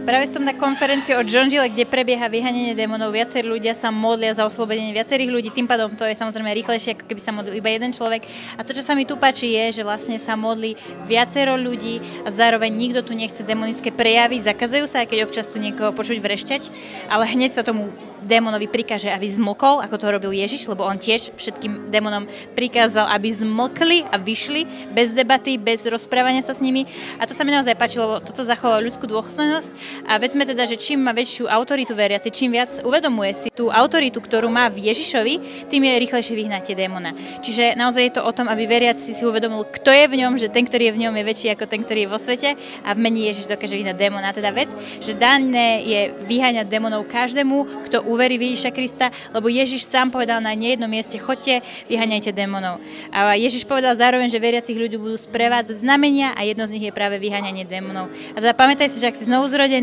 Práve som na konferencii o John Gille, kde prebieha vyháňanie démonov. Viacerí ľudia sa modlia za oslobodenie viacerých ľudí, tým pádom to je samozrejme rýchlejšie, ako keby sa modlil iba jeden človek. A to, čo sa mi tu páči, je, že vlastne sa modlí viacero ľudí a zároveň nikto tu nechce demonické prejavy. Zakazujú sa, aj keď občas tu niekoho počuť vrešťať, ale hneď sa tomu démonovi prikáže, aby zmlkol, ako to robil Ježiš, lebo on tiež všetkým démonom prikázal, aby zmlkli a vyšli bez debaty, bez rozprávania sa s nimi. A to sa mi naozaj páčilo, lebo toto zachovalo ľudskú dôstojnosť. A vedzme teda, že čím má väčšiu autoritu veriaci, čím viac uvedomuje si tú autoritu, ktorú má v Ježišovi, tým je rýchlejšie vyhnať démona. Čiže naozaj je to o tom, aby veriaci si uvedomil, kto je v ňom, že ten, ktorý je v ňom, je väčší ako ten, ktorý je vo svete, a v mene Ježiš dokáže vyhnať démona. A teda vec, že dané je vyháňať démonov každému, kto uverí v Ježiša Krista, lebo Ježiš sám povedal na nejednom mieste: choďte, vyháňajte démonov. A Ježiš povedal zároveň, že veriacich ľudí budú sprevádzať znamenia a jedno z nich je práve vyháňanie démonov. A teda pamätaj si, že ak si znovu zrodený,